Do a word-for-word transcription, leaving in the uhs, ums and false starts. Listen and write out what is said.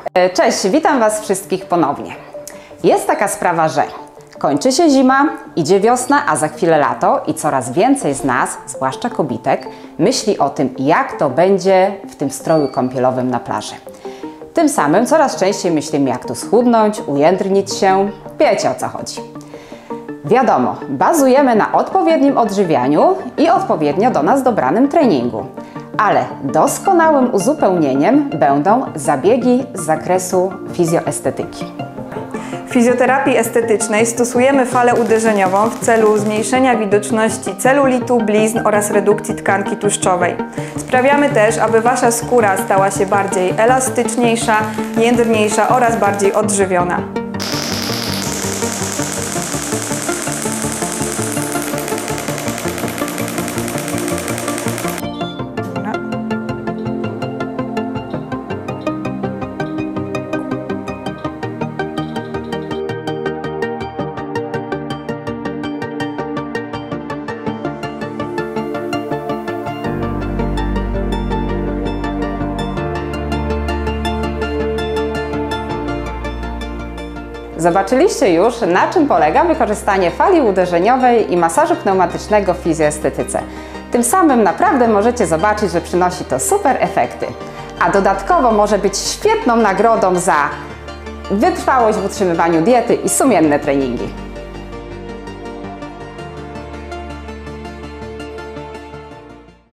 Cześć, witam Was wszystkich ponownie. Jest taka sprawa, że kończy się zima, idzie wiosna, a za chwilę lato i coraz więcej z nas, zwłaszcza kobitek, myśli o tym, jak to będzie w tym stroju kąpielowym na plaży. Tym samym coraz częściej myślimy, jak tu schudnąć, ujędrnić się. Wiecie, o co chodzi. Wiadomo, bazujemy na odpowiednim odżywianiu i odpowiednio do nas dobranym treningu. Ale doskonałym uzupełnieniem będą zabiegi z zakresu fizjoestetyki. W fizjoterapii estetycznej stosujemy falę uderzeniową w celu zmniejszenia widoczności celulitu, blizn oraz redukcji tkanki tłuszczowej. Sprawiamy też, aby Wasza skóra stała się bardziej elastyczniejsza, jędrniejsza oraz bardziej odżywiona. Zobaczyliście już, na czym polega wykorzystanie fali uderzeniowej i masażu pneumatycznego w fizjoestetyce. Tym samym naprawdę możecie zobaczyć, że przynosi to super efekty. A dodatkowo może być świetną nagrodą za wytrwałość w utrzymywaniu diety i sumienne treningi.